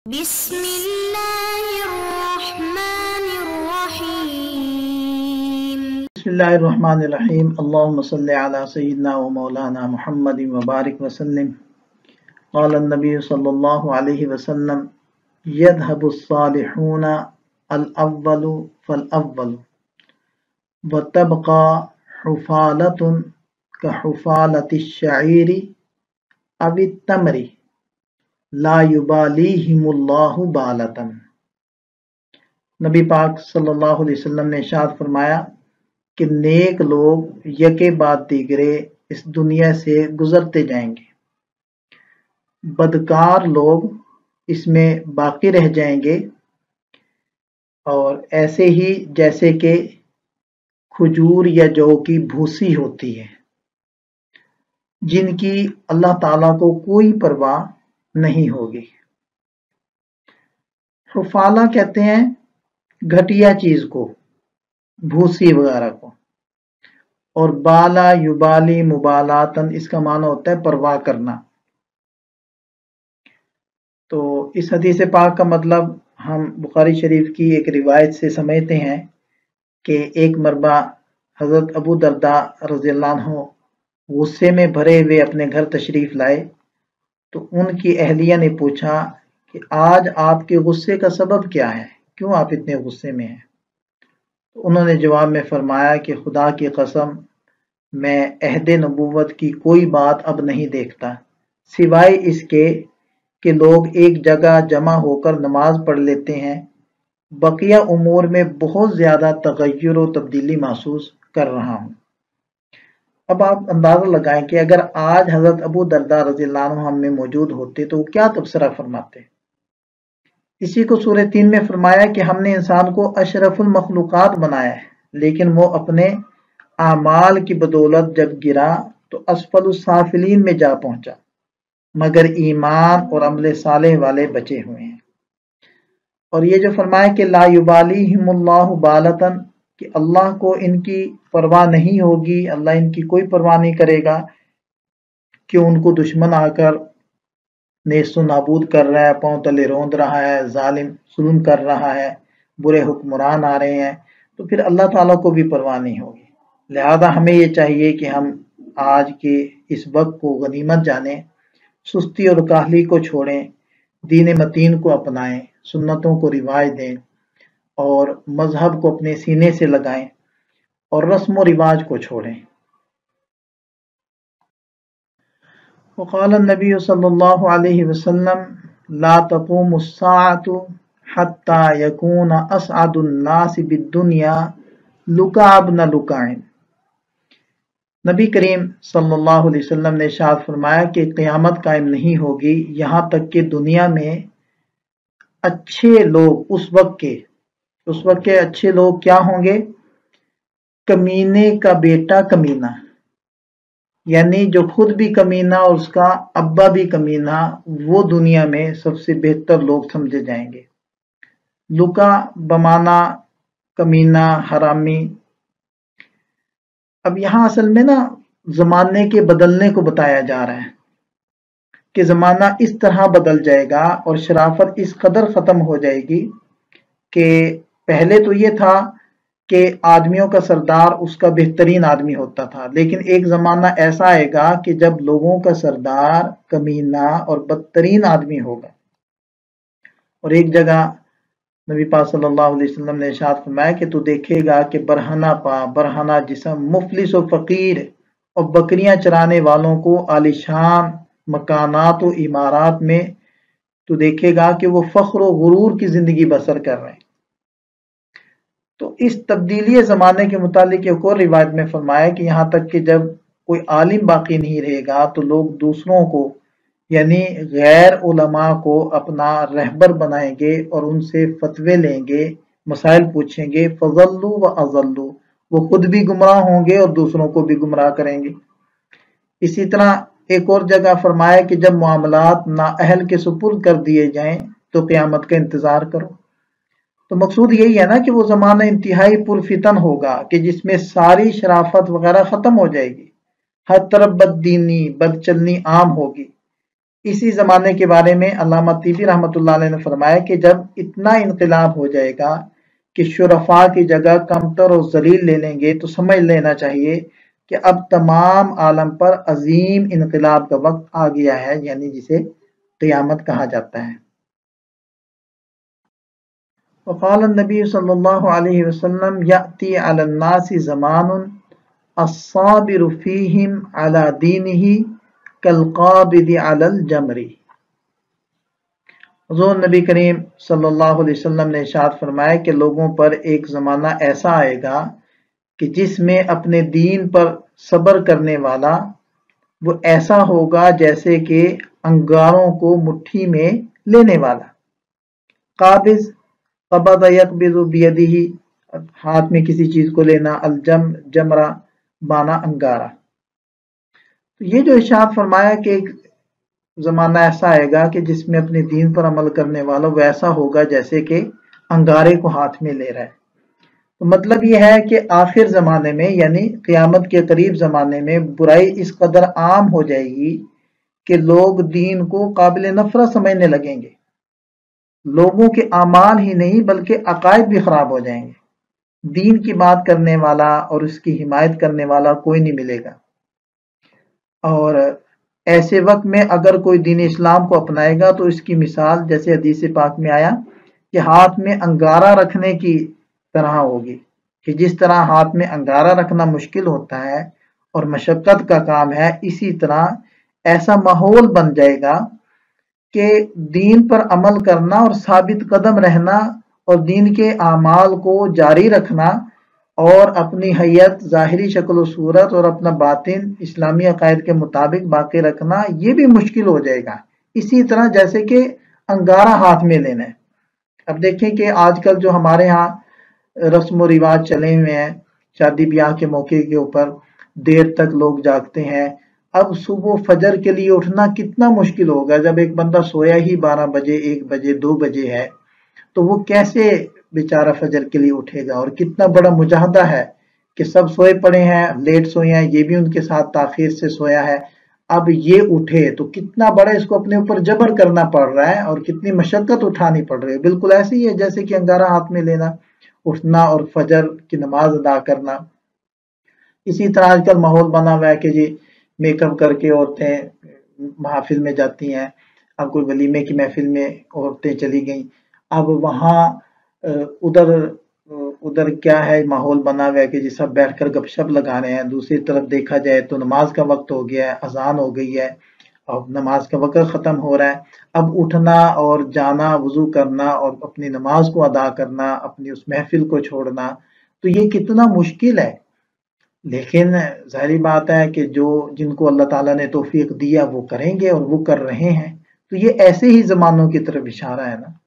بسم الله الرحمن الرحيم بسم اللہ الرحمن الرحیم اللہم صلی علی سیدنا و مولانا محمد مبارک وسلم قال النبی صلی اللہ علیہ وسلم یذهب الصالحون الاول فالاول وتبقى حفالة كحفالة الشعير او التمر لا یبالیہم اللہ بالتاً۔ نبی پاک صلی اللہ علیہ وسلم نے ارشاد فرمایا کہ نیک لوگ یکے بعد دیگرے اس دنیا سے گزرتے جائیں گے، بدکار لوگ اس میں باقی رہ جائیں گے، اور ایسے ہی جیسے کہ کھجور یا جو کی بھوسی ہوتی ہے جن کی اللہ تعالیٰ کو کوئی پرواہ نہیں ہوگی۔ حفالہ کہتے ہیں گھٹیا چیز کو، بھوسی وغیرہ کو، اور بالا یبالی مبالاتن اس کا معنی ہوتا ہے پرواہ کرنا۔ تو اس حدیث پاک کا مطلب ہم بخاری شریف کی ایک روایت سے سمجھتے ہیں کہ ایک مرتبہ حضرت ابو درداء رضی اللہ عنہ غصے میں بھرے ہوئے اپنے گھر تشریف لائے، تو ان کی اہلیہ نے پوچھا کہ آج آپ کے غصے کا سبب کیا ہے، کیوں آپ اتنے غصے میں ہیں؟ تو انہوں نے جواب میں فرمایا کہ خدا کی قسم میں عہد نبوت کی کوئی بات اب نہیں دیکھتا سوائے اس کے کہ لوگ ایک جگہ جمع ہو کر نماز پڑھ لیتے ہیں، بقیہ امور میں بہت زیادہ تغیر و تبدیلی محسوس کر رہا ہوں۔ اب آپ اندازہ لگائیں کہ اگر آج حضرت ابو درداء رضی اللہ عنہ ہم میں موجود ہوتے تو وہ کیا تبصرہ فرماتے؟ اسی کو سورہ 3 میں فرمایا کہ ہم نے انسان کو اشرف المخلوقات بنایا ہے، لیکن وہ اپنے اعمال کی بدولت جب گرا تو اسفل السافلین میں جا پہنچا، مگر ایمان اور عمل صالح والے بچے ہوئے ہیں۔ اور یہ جو فرمایا کہ لا یبالیہم اللہ بالتاً، کہ اللہ کو ان کی پرواہ نہیں ہوگی، اللہ ان کی کوئی پرواہ نہیں کرے گا کہ ان کو دشمن آ کر نیست و نابود کر رہا ہے، پاؤں تلے روند رہا ہے، ظالم ظلم کر رہا ہے، برے حکمران آ رہے ہیں، تو پھر اللہ تعالیٰ کو بھی پرواہ نہیں ہوگی۔ لہذا ہمیں یہ چاہیے کہ ہم آج کے اس وقت کو غنیمت جانیں، سستی اور کاہلی کو چھوڑیں، دین متین کو اپنائیں، سنتوں کو رواج دیں، اور مذہب کو اپنے سینے سے لگائیں، اور رسم و رواج کو چھوڑیں۔ وقال النبی صلی اللہ علیہ وسلم لا تقوم الساعة حتى يكون اسعد الناس بالدنیا لکعب بن لکع۔ نبی کریم صلی اللہ علیہ وسلم نے ارشاد فرمایا کہ قیامت قائم نہیں ہوگی یہاں تک کہ دنیا میں اچھے لوگ اس وقت کے اچھے لوگ کیا ہوں گے؟ کمینے کا بیٹا کمینہ، یعنی جو خود بھی کمینہ اور اس کا ابا بھی کمینہ، وہ دنیا میں سب سے بہتر لوگ سمجھے جائیں گے۔ لکا بمانا کمینہ، حرامی۔ اب یہاں اصل میں زمانے کے بدلنے کو بتایا جا رہا ہے کہ زمانہ اس طرح بدل جائے گا اور شرافت اس قدر ختم ہو جائے گی کہ پہلے تو یہ تھا کہ آدمیوں کا سردار اس کا بہترین آدمی ہوتا تھا، لیکن ایک زمانہ ایسا آئے گا کہ جب لوگوں کا سردار کمینہ اور بدترین آدمی ہوگا۔ اور ایک جگہ نبی پاک صلی اللہ علیہ وسلم نے ارشاد فرمایا کہ تو دیکھے گا کہ برہنہ پا برہنہ جسم، مفلس و فقیر اور بکریاں چرانے والوں کو عالیشان مکانات و عمارات میں تو دیکھے گا کہ وہ فخر و غرور کی زندگی بسر کر رہے ہیں۔ تو اس تبدیلی زمانے کے متعلق ایک اور روایت میں فرمایا کہ یہاں تک کہ جب کوئی عالم باقی نہیں رہے گا تو لوگ دوسروں کو یعنی غیر علماء کو اپنا رہبر بنائیں گے اور ان سے فتوے لیں گے، مسائل پوچھیں گے، فضلوا و اضلوا، وہ خود بھی گمراہ ہوں گے اور دوسروں کو بھی گمراہ کریں گے۔ اسی طرح ایک اور جگہ فرمایا کہ جب معاملات نااہل کے سپرد کر دیے جائیں تو قیامت کا انتظار کرو۔ تو مقصود یہی ہے کہ وہ زمانہ انتہائی پرفتن ہوگا کہ جس میں ساری شرافت وغیرہ ختم ہو جائے گی، ہر طرف بد دینی بد چلنی عام ہوگی، اسی زمانے کے بارے میں علامہ طیبی رحمۃ اللہ علیہ نے فرمایا کہ جب اتنا انقلاب ہو جائے گا کہ شرفاء کی جگہ کمتر اور ذلیل لے لیں گے، تو سمجھ لینا چاہیے کہ اب تمام عالم پر عظیم انقلاب کا وقت آ گیا ہے، یعنی جسے قیامت کہا جاتا ہے۔ وقال النبی صلی اللہ علیہ وسلم یأتی علی الناس زمان الصابر فیہم علی دینہ کالقابض علی الجمر۔ حضور نبی کریم صلی اللہ علیہ وسلم نے ارشاد فرمایا کہ لوگوں پر ایک زمانہ ایسا آئے گا کہ جس میں اپنے دین پر صبر کرنے والا وہ ایسا ہوگا جیسے کہ انگاروں کو مٹھی میں لینے والا۔ قابض، قبض یقبض بیدہ، ہاتھ میں کسی چیز کو لینا، جمرہ بانا انگارہ۔ تو یہ جو ارشاد فرمایا کہ ایک زمانہ ایسا آئے گا کہ جس میں اپنے دین پر عمل کرنے والا وہ ایسا ہوگا جیسے کہ انگارے کو ہاتھ میں لے رہا ہے۔ تو مطلب یہ ہے کہ آخر زمانے میں یعنی قیامت کے قریب زمانے میں برائی اس قدر عام ہو جائے گی کہ لوگ دین کو قابل نفرت سمجھنے لگیں گے، لوگوں کے اعمال ہی نہیں بلکہ عقائد بھی خراب ہو جائیں گے، دین کی بات کرنے والا اور اس کی حمایت کرنے والا کوئی نہیں ملے گا۔ اور ایسے وقت میں اگر کوئی دین اسلام کو اپنائے گا تو اس کی مثال جیسے حدیث پاک میں آیا کہ ہاتھ میں انگارہ رکھنے کی طرح ہوگی، کہ جس طرح ہاتھ میں انگارہ رکھنا مشکل ہوتا ہے اور مشقت کا کام ہے، اسی طرح ایسا ماحول بن جائے گا کہ دین پر عمل کرنا اور ثابت قدم رہنا اور دین کے اعمال کو جاری رکھنا اور اپنی حیت ظاہری شکل و صورت اور اپنا باطن اسلامی عقائد کے مطابق باقی رکھنا یہ بھی مشکل ہو جائے گا، اسی طرح جیسے کہ انگارہ ہاتھ میں لینا ہے۔ اب دیکھیں کہ آج کل جو ہمارے ہاں رسم و رواج چلے ہوئے ہیں، شادی بیاہ کے موقع کے اوپر دیر تک لوگ جاگتے ہیں، اب صبح فجر کے لیے اٹھنا کتنا مشکل ہوگا جب ایک بندہ سویا ہی 12 بجے 1 بجے 2 بجے ہے، تو وہ کیسے بیچارہ فجر کے لیے اٹھے گا؟ اور کتنا بڑا مجاہدہ ہے کہ سب سوئے پڑے ہیں، لیٹ سوئے ہیں، یہ بھی ان کے ساتھ تاخیر سے سویا ہے، اب یہ اٹھے تو کتنا بڑا اس کو اپنے اوپر جبر کرنا پڑ رہا ہے اور کتنی مشقت اٹھانی پڑ رہی ہے۔ بالکل ایسے ہی ہے جیسے کہ انگارہ ہاتھ میں لینا، اٹھنا اور فجر کی نماز ادا کرنا۔ اسی طرح آج کل ماحول بنا ہوا ہے کہ جی میک اپ کر کے عورتیں محافل میں جاتی ہیں، اب کوئی ولیمے کی محفل میں عورتیں چلی گئیں، اب وہاں ادھر کیا ہے ماحول بنا ہوا ہے کہ جی سب بیٹھ کر گپ شپ لگا رہے ہیں، دوسری طرف دیکھا جائے تو نماز کا وقت ہو گیا ہے، اذان ہو گئی ہے، اب نماز کا وقت ختم ہو رہا ہے، اب اٹھنا اور جانا وضو کرنا اور اپنی نماز کو ادا کرنا، اپنی اس محفل کو چھوڑنا، تو یہ کتنا مشکل ہے۔ لیکن ظاہری بات ہے کہ جن کو اللہ تعالیٰ نے توفیق دیا وہ کریں گے اور وہ کر رہے ہیں، تو یہ ایسے ہی زمانوں کی طرف اشارہ ہے نا۔